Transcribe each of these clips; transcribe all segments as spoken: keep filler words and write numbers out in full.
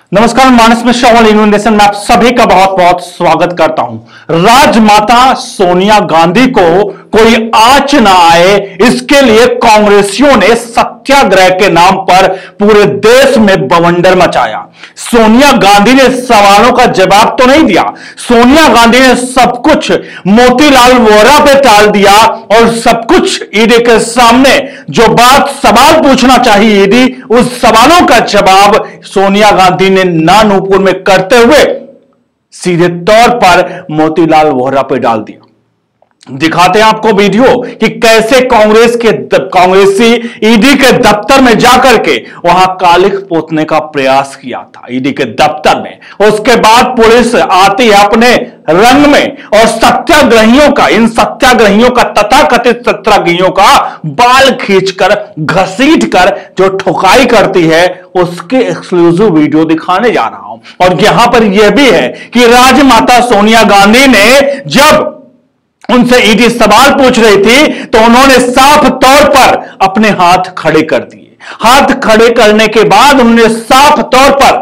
नमस्कार, Manas Mishra all in one nation में आप सभी का बहुत बहुत स्वागत करता हूं। राजमाता सोनिया गांधी को कोई आंच ना आए, इसके लिए कांग्रेसियों ने सत्याग्रह के नाम पर पूरे देश में बवंडर मचाया। सोनिया गांधी ने सवालों का जवाब तो नहीं दिया, सोनिया गांधी ने सब कुछ मोतीलाल वोरा पे टाल दिया और सब कुछ ईडी के सामने जो बात सवाल पूछना चाहिए ईडी, उस सवालों का जवाब सोनिया गांधी ने नानूपुर में करते हुए सीधे तौर पर मोतीलाल वोरा पे डाल दिया। दिखाते हैं आपको वीडियो कि कैसे कांग्रेस के कांग्रेसी ईडी के दफ्तर में जाकर के वहां कालिख पोतने का प्रयास किया था ईडी के दफ्तर में। उसके बाद पुलिस आती है अपने रंग में और सत्याग्रहियों का इन सत्याग्रहियों का तथाकथित सत्याग्रहियों का बाल खींचकर घसीट कर जो ठुकाई करती है उसके एक्सक्लूसिव वीडियो दिखाने जा रहा हूं। और यहां पर यह भी है कि राजमाता सोनिया गांधी ने जब उनसे ईडी सवाल पूछ रही थी तो उन्होंने साफ तौर पर अपने हाथ खड़े कर दिए। हाथ खड़े करने के बाद उन्होंने साफ तौर पर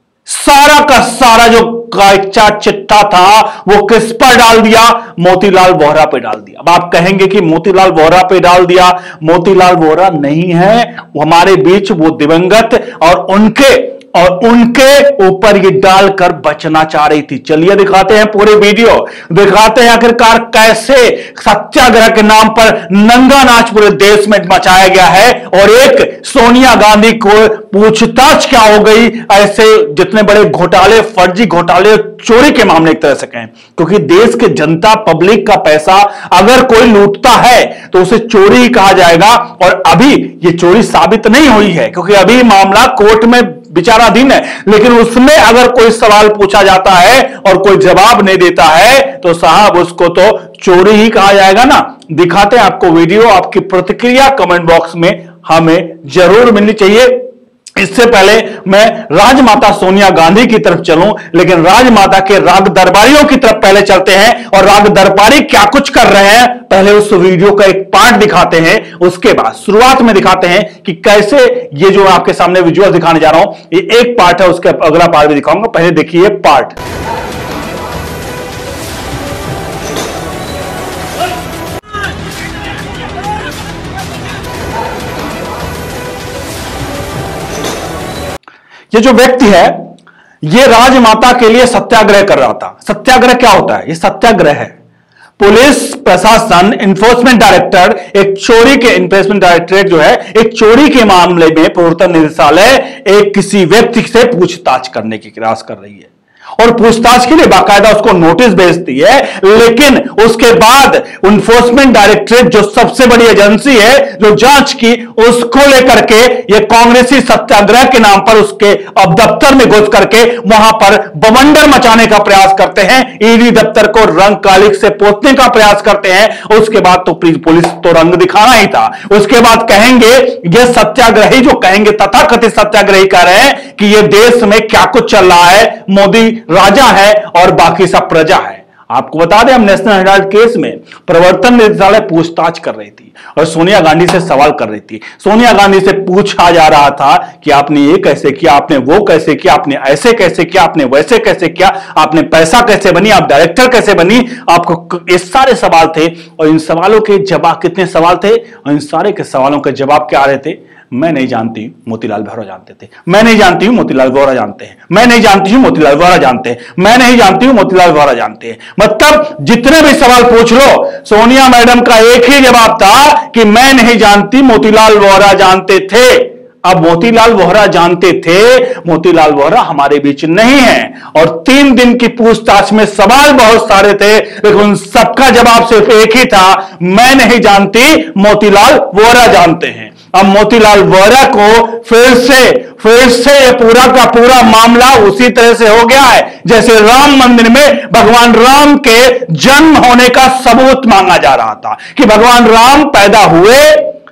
सारा का सारा जो कागजा चिट्ठा था वो किस पर डाल दिया? मोतीलाल वोरा पे डाल दिया। अब आप कहेंगे कि मोतीलाल वोरा पे डाल दिया, मोतीलाल वोरा नहीं है वो हमारे बीच, वो दिवंगत और उनके और उनके ऊपर ये डालकर बचना चाह रही थी। चलिए दिखाते हैं पूरे वीडियो, दिखाते हैं आखिरकार कैसे सत्याग्रह के नाम पर नंगा नाच पूरे देश में मचाया गया है और एक सोनिया गांधी को पूछताछ क्या हो गई ऐसे जितने बड़े घोटाले, फर्जी घोटाले, चोरी के मामले एक तरह से कहें, क्योंकि देश के जनता पब्लिक का पैसा अगर कोई लूटता है तो उसे चोरी ही कहा जाएगा। और अभी ये चोरी साबित नहीं हुई है क्योंकि अभी मामला कोर्ट में विचाराधीन है, लेकिन उसमें अगर कोई सवाल पूछा जाता है और कोई जवाब नहीं देता है तो साहब उसको तो चोरी ही कहा जाएगा ना। दिखाते हैं आपको वीडियो, आपकी प्रतिक्रिया कमेंट बॉक्स में हमें जरूर मिलनी चाहिए। इससे पहले मैं राजमाता सोनिया गांधी की तरफ चलूं, लेकिन राजमाता के राग दरबारियों की तरफ पहले चलते हैं और राग दरबारी क्या कुछ कर रहे हैं पहले उस वीडियो का एक पार्ट दिखाते हैं। उसके बाद शुरुआत में दिखाते हैं कि कैसे ये जो आपके सामने विजुअल दिखाने जा रहा हूं ये एक पार्ट है, उसके अगला पार्ट भी दिखाऊंगा। पहले देखिए पार्ट। ये जो व्यक्ति है ये राजमाता के लिए सत्याग्रह कर रहा था। सत्याग्रह क्या होता है? ये सत्याग्रह है। पुलिस प्रशासन, इन्फोर्समेंट डायरेक्टर एक चोरी के इन्फोर्समेंट डायरेक्टरेट जो है एक चोरी के मामले में प्रवर्तन निदेशालय एक किसी व्यक्ति से पूछताछ करने की प्रयास कर रही है और पूछताछ के लिए बाकायदा उसको नोटिस भेजती है। लेकिन उसके बाद इन्फोर्समेंट डायरेक्टरेट जो सबसे बड़ी एजेंसी है जो जांच की, उसको लेकर के ये कांग्रेसी सत्याग्रह के नाम पर उसके अब दफ्तर में घुस करके वहां पर बवंडर मचाने का प्रयास करते हैं, ईडी दफ्तर को रंग कालिख से पोतने का प्रयास करते हैं। उसके बाद तो पुलिस तो रंग दिखाना ही था। उसके बाद कहेंगे ये सत्याग्रही जो कहेंगे तथाकथित सत्याग्रही कह रहे हैं कि ये देश में क्या कुछ चल रहा है, मोदी राजा है और बाकी सब प्रजा है। आपको बता दें हम नेशनल हेराल्ड केस में प्रवर्तन निदेशालय पूछताछ कर रही थी और सोनिया गांधी से सवाल कर रही थी। सोनिया गांधी से पूछा जा रहा था कि आपने ये कैसे किया, आपने वो कैसे किया, आपने ऐसे कैसे किया, आपने वैसे कैसे किया, आपने पैसा कैसे बनी, आप डायरेक्टर कैसे बनी, आपको ये सारे सवाल थे। और इन सवालों के जवाब, कितने सवाल थे और इन सारे के सवालों के जवाब क्या आ रहे थे? मैं नहीं जानती, मोतीलाल वोरा जानते थे। मैं नहीं जानती हूं, मोतीलाल वोरा जानते हैं। मैं नहीं जानती हूं, मोतीलाल वोरा जानते हैं। मैं नहीं जानती हूं, मोतीलाल वोरा जानते हैं। मतलब जितने भी सवाल पूछ लो, सोनिया मैडम का एक ही जवाब था कि मैं नहीं जानती, मोतीलाल वोरा जानते थे। अब मोतीलाल वोरा जानते थे, मोतीलाल वोरा हमारे बीच नहीं है। और तीन दिन की पूछताछ में सवाल बहुत सारे थे, लेकिन उन सबका जवाब सिर्फ एक ही था, मैं नहीं जानती, मोतीलाल वोरा जानते हैं। अब मोतीलाल वोरा को फिर से फिर से पूरा का पूरा मामला उसी तरह से हो गया है जैसे राम मंदिर में भगवान राम के जन्म होने का सबूत मांगा जा रहा था कि भगवान राम पैदा हुए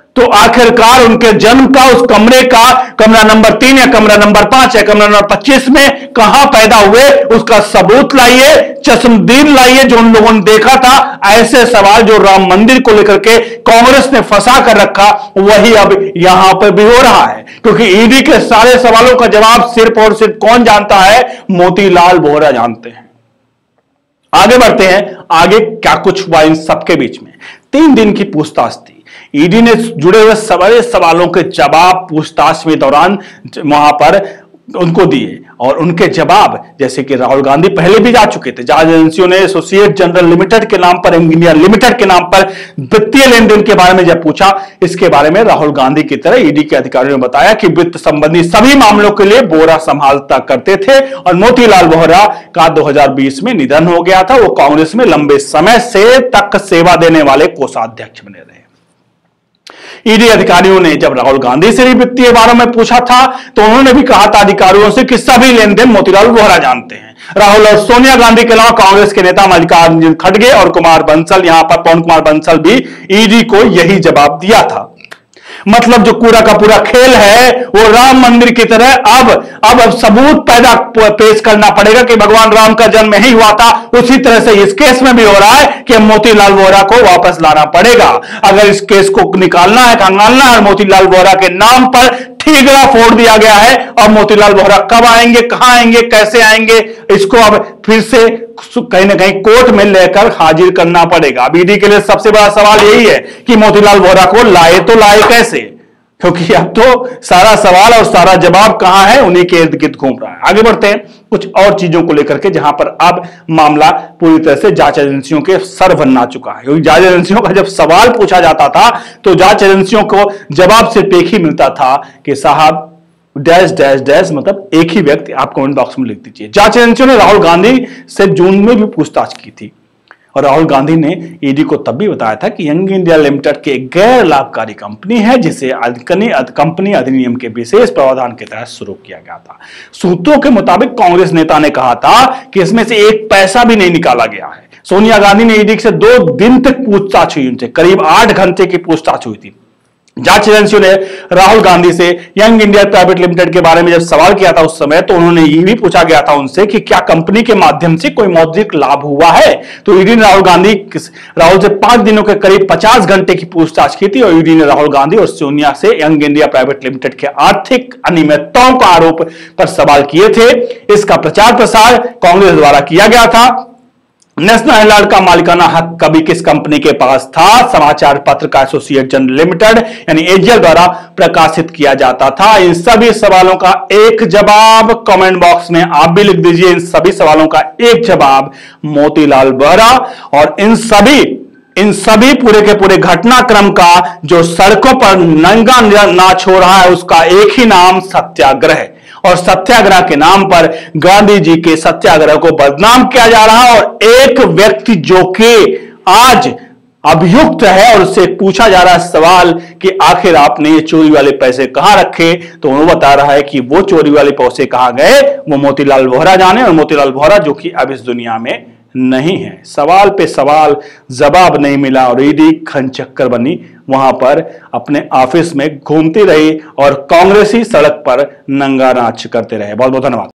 तो आखिरकार उनके जन्म का, उस कमरे का, कमरा नंबर तीन या कमरा नंबर पांच या कमरा नंबर पच्चीस में कहां पैदा हुए, उसका सबूत लाइए, चश्मदीद लाइए जो उन लोगों ने देखा था। ऐसे सवाल जो राम मंदिर को लेकर के कांग्रेस ने फंसा कर रखा, वही अब यहां पर भी हो रहा है, क्योंकि ईडी के सारे सवालों का जवाब सिर्फ और सिर्फ कौन जानता है? मोतीलाल वोहरा जानते हैं। आगे बढ़ते हैं, आगे क्या कुछ हुआ इन सबके बीच में। तीन दिन की पूछताछ थी। ईडी ने जुड़े हुए सारे सवालों के जवाब पूछताछ में दौरान वहां पर उनको दिए, और उनके जवाब, जैसे कि राहुल गांधी पहले भी जा चुके थे, जांच एजेंसियों ने एसोसिएट जनरल लिमिटेड के नाम पर, इंडिया लिमिटेड के नाम पर वित्तीय लेन देन के बारे में जब पूछा, इसके बारे में राहुल गांधी की तरह ईडी के अधिकारियों ने बताया कि वित्त संबंधी सभी मामलों के लिए वोहरा संभालता करते थे, और मोतीलाल वोहरा का दो हज़ार बीस में निधन हो गया था। वो कांग्रेस में लंबे समय से तक सेवा देने वाले कोषाध्यक्ष बने रहे। ईडी अधिकारियों ने जब राहुल गांधी से भी वित्तीय बारे में पूछा था, तो उन्होंने भी कहा था अधिकारियों से कि सभी लेन देन मोतीलाल वोहरा जानते हैं। राहुल और सोनिया गांधी के अलावा कांग्रेस के नेता मल्लिकार्जुन खड़गे और कुमार बंसल, यहां पर पवन कुमार बंसल भी ईडी को यही जवाब दिया था। मतलब जो पूरा का पूरा खेल है वो राम मंदिर की तरह अब अब अब सबूत पैदा पेश करना पड़ेगा कि भगवान राम का जन्म यही हुआ था। उसी तरह से इस केस में भी हो रहा है कि मोतीलाल वोहरा को वापस लाना पड़ेगा। अगर इस केस को निकालना है, खंगालना है, मोतीलाल वोहरा के नाम पर ठीकरा फोड़ दिया गया है, और मोतीलाल वोहरा कब आएंगे, कहां आएंगे, कैसे आएंगे, इसको अब फिर से कहीं ना कहीं कोर्ट में लेकर हाजिर करना पड़ेगा। अब ईडी के लिए सबसे बड़ा सवाल यही है कि मोतीलाल वोहरा को लाए तो लाए कैसे, क्योंकि अब तो सारा सवाल और सारा जवाब कहां है, उन्हीं के इर्द गिर्द घूम रहा है। आगे बढ़ते हैं कुछ और चीजों को लेकर के, जहां पर अब मामला पूरी तरह से जांच एजेंसियों के सर बनना चुका है। क्योंकि जांच एजेंसियों का जब सवाल पूछा जाता था तो जांच एजेंसियों को जवाब सिर्फ एक ही मिलता था कि साहब डैश डैश डैश, मतलब एक ही व्यक्ति। आप कमेंट बॉक्स में लिख दीजिए। जांच एजेंसियों ने राहुल गांधी से जून में भी पूछताछ की थी, और राहुल गांधी ने ईडी को तब भी बताया था कि यंग इंडिया लिमिटेड के गैर लाभकारी कंपनी है, जिसे कंपनी अधिनियम के विशेष प्रावधान के तहत शुरू किया गया था। सूत्रों के मुताबिक कांग्रेस नेता ने कहा था कि इसमें से एक पैसा भी नहीं निकाला गया है। सोनिया गांधी ने ईडी से दो दिन तक पूछताछ हुई, उनसे करीब आठ घंटे की पूछताछ हुई थी। जांच एजेंसियों ने राहुल गांधी से यंग इंडिया प्राइवेट लिमिटेड के बारे में जब सवाल किया था उस समय, तो उन्होंने ये भी पूछा गया था उनसे कि क्या कंपनी के माध्यम से कोई मौद्रिक लाभ हुआ है। तो ईडी ने राहुल गांधी राहुल से पांच दिनों के करीब पचास घंटे की पूछताछ की थी, और ईडी ने राहुल गांधी और सोनिया से यंग इंडिया प्राइवेट लिमिटेड के आर्थिक अनियमितताओं का आरोप पर सवाल किए थे। इसका प्रचार प्रसार कांग्रेस द्वारा किया गया था। नेशनल हेराल्ड का मालिकाना हक कभी किस कंपनी के पास था? समाचार पत्र का एसोसिएट जनरल लिमिटेड यानी एजीएल द्वारा प्रकाशित किया जाता था। इन सभी सवालों का एक जवाब कमेंट बॉक्स में आप भी लिख दीजिए। इन सभी सवालों का एक जवाब मोतीलाल वोहरा, और इन सभी इन सभी पूरे के पूरे घटनाक्रम का जो सड़कों पर नंगा नाच हो रहा है, उसका एक ही नाम सत्याग्रह, और सत्याग्रह के नाम पर गांधी जी के सत्याग्रह को बदनाम किया जा रहा है। और एक व्यक्ति जो कि आज अभियुक्त है और उससे पूछा जा रहा है सवाल कि आखिर आपने ये चोरी वाले पैसे कहां रखे, तो वो बता रहा है कि वो चोरी वाले पैसे कहां गए वो मोतीलाल वोहरा जाने, और मोतीलाल वोहरा जो कि अब इस दुनिया में नहीं है। सवाल पे सवाल जवाब नहीं मिला, और ईडी खनचक्कर बनी, वहां पर अपने ऑफिस में घूमती रही और कांग्रेसी सड़क पर नंगा नाच करते रहे। बहुत बहुत धन्यवाद।